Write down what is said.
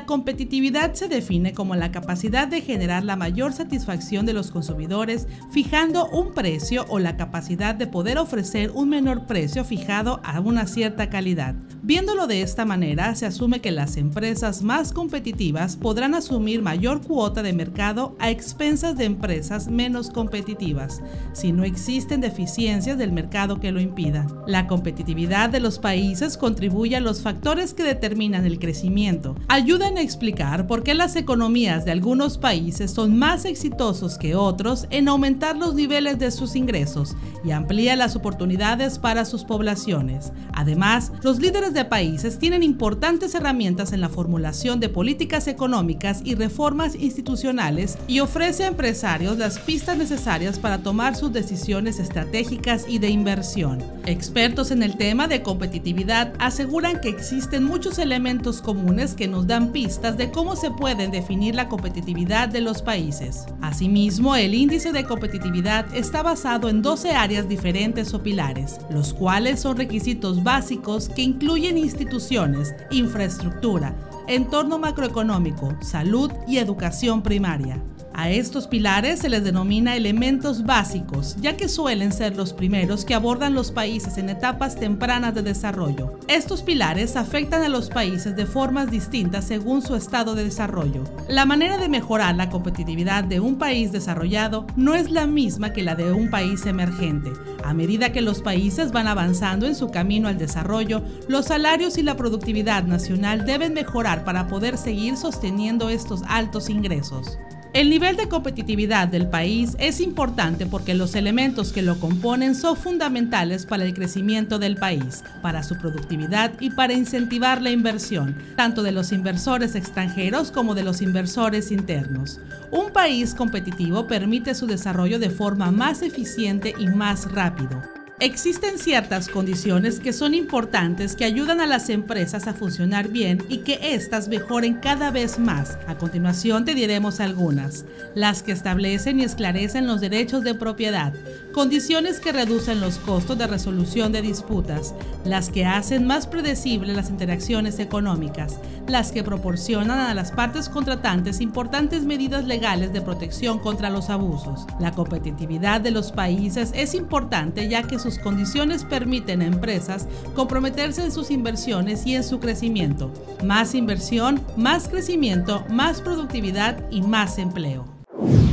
La competitividad se define como la capacidad de generar la mayor satisfacción de los consumidores fijando un precio o la capacidad de poder ofrecer un menor precio fijado a una cierta calidad. Viéndolo de esta manera, se asume que las empresas más competitivas podrán asumir mayor cuota de mercado a expensas de empresas menos competitivas, si no existen deficiencias del mercado que lo impidan. La competitividad de los países contribuye a los factores que determinan el crecimiento. Ayudan a explicar por qué las economías de algunos países son más exitosos que otros en aumentar los niveles de sus ingresos y amplía las oportunidades para sus poblaciones. Además, los líderes de países tienen importantes herramientas en la formulación de políticas económicas y reformas institucionales y ofrece a empresarios las pistas necesarias para tomar sus decisiones estratégicas y de inversión. Expertos en el tema de competitividad aseguran que existen muchos elementos comunes que nos dan pistas de cómo se puede definir la competitividad de los países. Asimismo, el índice de competitividad está basado en 12 áreas diferentes o pilares, los cuales son requisitos básicos que incluyen instituciones, infraestructura, entorno macroeconómico, salud y educación primaria. A estos pilares se les denomina elementos básicos, ya que suelen ser los primeros que abordan los países en etapas tempranas de desarrollo. Estos pilares afectan a los países de formas distintas según su estado de desarrollo. La manera de mejorar la competitividad de un país desarrollado no es la misma que la de un país emergente. A medida que los países van avanzando en su camino al desarrollo, los salarios y la productividad nacional deben mejorar para poder seguir sosteniendo estos altos ingresos. El nivel de competitividad del país es importante porque los elementos que lo componen son fundamentales para el crecimiento del país, para su productividad y para incentivar la inversión, tanto de los inversores extranjeros como de los inversores internos. Un país competitivo permite su desarrollo de forma más eficiente y más rápido. Existen ciertas condiciones que son importantes que ayudan a las empresas a funcionar bien y que éstas mejoren cada vez más. A continuación te diremos algunas. Las que establecen y esclarecen los derechos de propiedad, condiciones que reducen los costos de resolución de disputas, las que hacen más predecibles las interacciones económicas, las que proporcionan a las partes contratantes importantes medidas legales de protección contra los abusos. La competitividad de los países es importante ya que sus condiciones permiten a empresas comprometerse en sus inversiones y en su crecimiento. Más inversión, más crecimiento, más productividad y más empleo.